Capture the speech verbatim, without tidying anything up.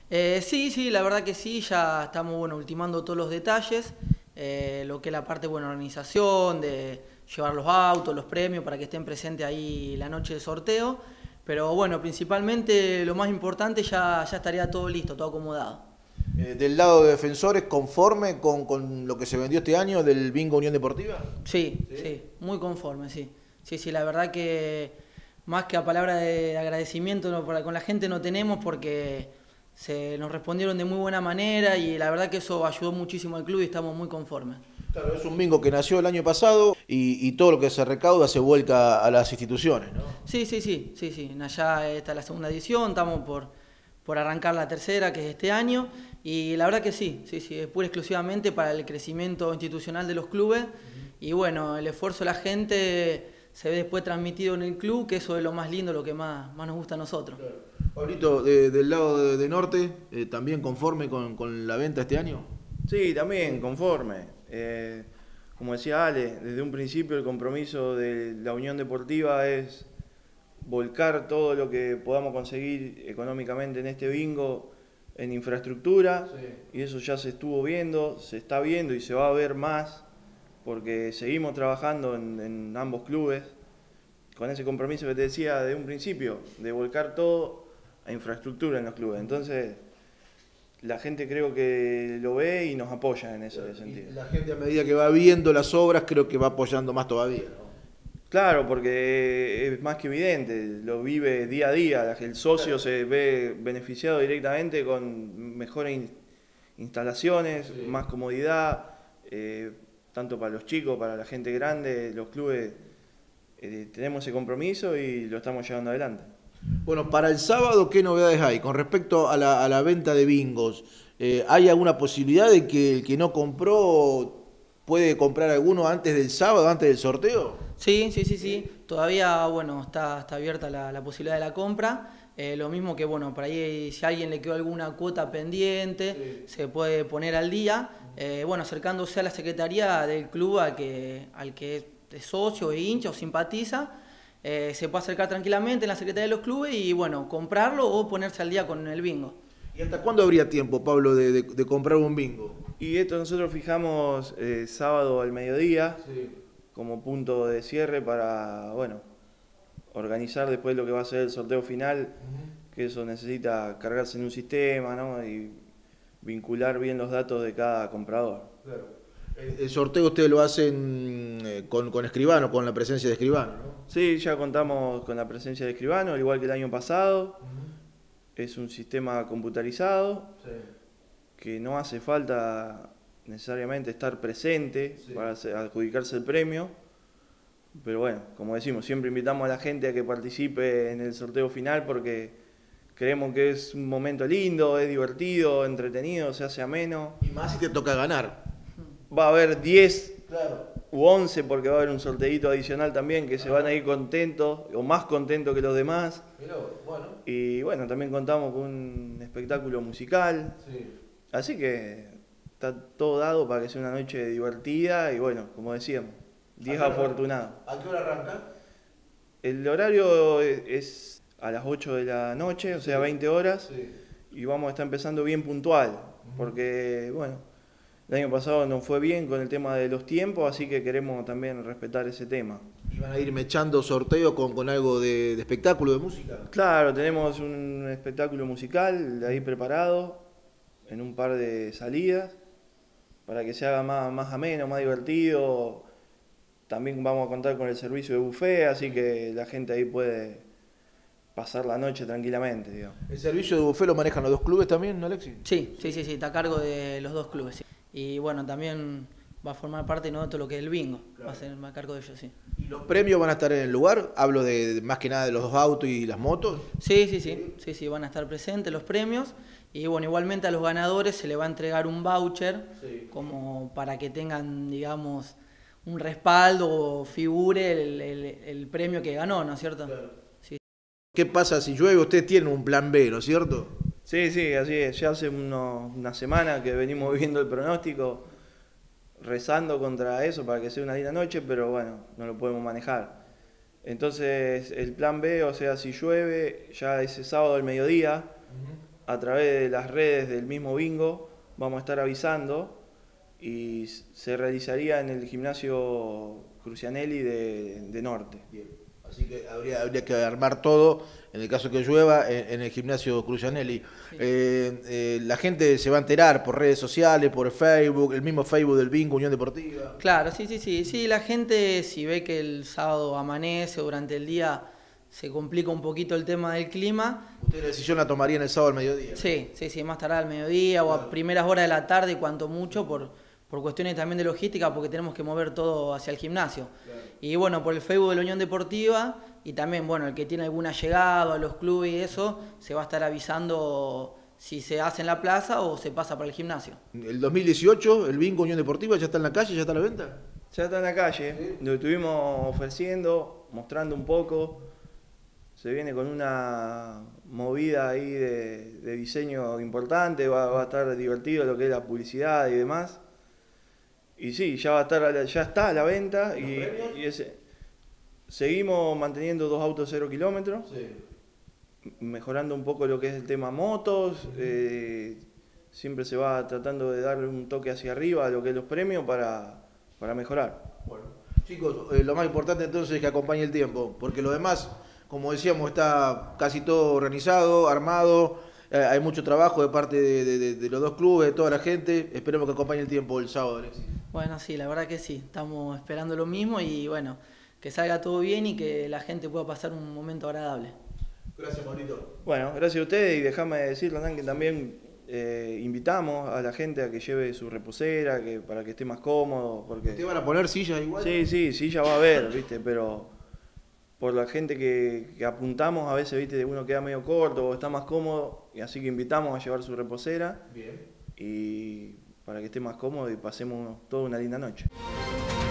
Eh, sí, sí, la verdad que sí, ya estamos bueno, ultimando todos los detalles, eh, lo que es la parte de bueno, organización, de llevar los autos, los premios para que estén presentes ahí la noche del sorteo, pero bueno, principalmente lo más importante ya, ya estaría todo listo, todo acomodado. Eh, del lado de Defensores, ¿conforme con, con lo que se vendió este año del Bingo Unión Deportiva? Sí, ¿Sí? sí, muy conforme, sí. Sí, sí, la verdad que más que a palabra de agradecimiento no, para- con la gente no tenemos porque se nos respondieron de muy buena manera y la verdad que eso ayudó muchísimo al club y estamos muy conformes. Claro, es un bingo que nació el año pasado y, y todo lo que se recauda se vuelca a las instituciones, ¿no? Sí, sí, sí, sí, sí. Allá está la segunda edición, estamos por, por arrancar la tercera, que es este año, y la verdad que sí, sí, sí, es pura y exclusivamente para el crecimiento institucional de los clubes, y bueno, el esfuerzo de la gente se ve después transmitido en el club, que eso es lo más lindo, lo que más, más nos gusta a nosotros. Pablito, de- del lado de, de Norte, eh, ¿también conforme con, con la venta este año? Sí, también, conforme. Eh, como decía Ale, desde un principio el compromiso de la Unión Deportiva es volcar todo lo que podamos conseguir económicamente en este bingo en infraestructura, Sí. y eso ya se estuvo viendo, se está viendo y se va a ver más porque seguimos trabajando en, en ambos clubes con ese compromiso que te decía de un principio, de volcar todo a infraestructura en los clubes. Entonces, la gente creo que lo ve y nos apoya en ese sentido. Y la gente a medida que va viendo las obras creo que va apoyando más todavía, ¿no? Claro, porque es más que evidente, lo vive día a día, el socio Claro. se ve beneficiado directamente con mejores in- instalaciones, Sí. más comodidad, eh, tanto para los chicos, para la gente grande, los clubes, eh, tenemos ese compromiso y lo estamos llevando adelante. Bueno, para el sábado, ¿qué novedades hay? Con respecto a la, a la venta de bingos, eh, ¿hay alguna posibilidad de que el que no compró puede comprar alguno antes del sábado, antes del sorteo? Sí, sí, sí, sí. Todavía, bueno, está, está abierta la, la posibilidad de la compra. Eh, lo mismo que, bueno, por ahí si a alguien le quedó alguna cuota pendiente, Sí. se puede poner al día. Eh, bueno, acercándose a la secretaría del club al que, al que es socio, e hincha o simpatiza, eh, se puede acercar tranquilamente en la secretaría de los clubes y, bueno, comprarlo o ponerse al día con el bingo. ¿Y hasta cuándo habría tiempo, Pablo, de, de- de comprar un bingo? Y esto nosotros fijamos eh, sábado al mediodía Sí. como punto de cierre para, bueno, organizar después lo que va a ser el sorteo final, que eso necesita cargarse en un sistema, ¿no? Y vincular bien los datos de cada comprador. Claro. El, el sorteo ustedes lo hacen eh, con, con escribano, con la presencia de escribano, ¿no? Sí, ya contamos con la presencia de escribano, al igual que el año pasado. Es un sistema computarizado Sí. que no hace falta necesariamente estar presente Sí. para hacer- adjudicarse el premio. Pero bueno, como decimos, siempre invitamos a la gente a que participe en el sorteo final porque creemos que es un momento lindo, es divertido, entretenido, se hace ameno. Y más si te toca ganar. Va a haber diez Claro. u once porque va a haber un sorteito adicional también que se van a ir contentos o más contentos que los demás. Pero bueno. Y bueno, también contamos con un espectáculo musical. Sí. Así que está todo dado para que sea una noche divertida y bueno, como decíamos, diez afortunados. ¿A qué hora arranca? El horario es es a las ocho de la noche, o sea, veinte horas, Sí. y vamos a estar empezando bien puntual, porque bueno, el año pasado nos fue bien con el tema de los tiempos, así que queremos también respetar ese tema. ¿Y van a ir mechando sorteo con, con algo de, de espectáculo, de música? Claro, tenemos un espectáculo musical ahí preparado, en un par de salidas, para que se haga más, más ameno, más divertido. También vamos a contar con el servicio de buffet, así que la gente ahí puede pasar la noche tranquilamente, digamos. ¿El servicio de buffet lo manejan los dos clubes también, Alexis? Sí, sí, sí, sí, está a cargo de los dos clubes. Sí. Y bueno, también va a formar parte, ¿no?, de todo lo que es el bingo. Va a ser a cargo de ellos, sí. ¿Y los premios van a estar en el lugar? Hablo de, de más que nada de los dos autos y las motos. Sí, sí, sí, sí, sí, van a estar presentes los premios. Y bueno, igualmente a los ganadores se les va a entregar un voucher Sí. como para que tengan, digamos, un respaldo o figure el, el- el premio que ganó, ¿no es cierto? Claro. Sí. ¿Qué pasa si llueve? Ustedes tienen un plan B, ¿no es cierto? Sí, sí, así es. Ya hace unos- una semana que venimos viendo el pronóstico, rezando contra eso para que sea una linda noche, pero bueno, no lo podemos manejar. Entonces, el plan B, o sea, si llueve, ya ese sábado al mediodía, a través de las redes del mismo bingo vamos a estar avisando y se realizaría en el gimnasio Crucianelli de, de Norte. Bien. Así que habría, habría que armar todo, en el caso que llueva, en, en el gimnasio Crucianelli. Sí. Eh, eh, la gente se va a enterar por redes sociales, por Facebook, el mismo Facebook del Bingo Unión Deportiva. Claro, sí, sí, sí. Sí, la gente, si ve que el sábado amanece durante el día, se complica un poquito el tema del clima. ¿Ustedes la decisión la tomarían el sábado al mediodía? Sí, sí, sí, más tarde al mediodía claro. o a primeras horas de la tarde, cuanto mucho, por, por cuestiones también de logística, porque tenemos que mover todo hacia el gimnasio. Claro. Y bueno, por el Facebook de la Unión Deportiva, y también, bueno, el que tiene alguna llegada a los clubes y eso, se va a estar avisando si se hace en la plaza o se pasa para el gimnasio. ¿El dos mil dieciocho, el Bingo Unión Deportiva, ya está en la calle, ya está a la venta? Ya está en la calle, ¿sí? Lo estuvimos ofreciendo, mostrando un poco. Se viene con una movida ahí de, de diseño importante, va, va a estar divertido lo que es la publicidad y demás. Y sí, ya va a estar, ya está a la venta y, y ese, seguimos manteniendo dos autos cero kilómetros, sí. mejorando un poco lo que es el tema motos, uh-huh. eh, siempre se va tratando de darle un toque hacia arriba a lo que es los premios para, para mejorar. Bueno, chicos, eh, lo más importante entonces es que acompañe el tiempo, porque lo demás, como decíamos, está casi todo organizado, armado, eh, hay mucho trabajo de parte de, de, de los dos clubes, de toda la gente. Esperemos que acompañe el tiempo el sábado, Alexis. Bueno, sí, la verdad que sí, estamos esperando lo mismo y bueno, que salga todo bien y que la gente pueda pasar un momento agradable. Gracias, Maurito. Bueno, gracias a ustedes y déjame decirlo, que también eh, invitamos a la gente a que lleve su reposera, que para que esté más cómodo. Porque... ¿Ustedes van a poner sillas igual? Sí, sí, silla va a haber, ¿viste? Pero por la gente que, que apuntamos, a veces, ¿viste? Uno queda medio corto o está más cómodo, y así que invitamos a llevar su reposera. Bien. Y para que esté más cómodo y pasemos toda una linda noche.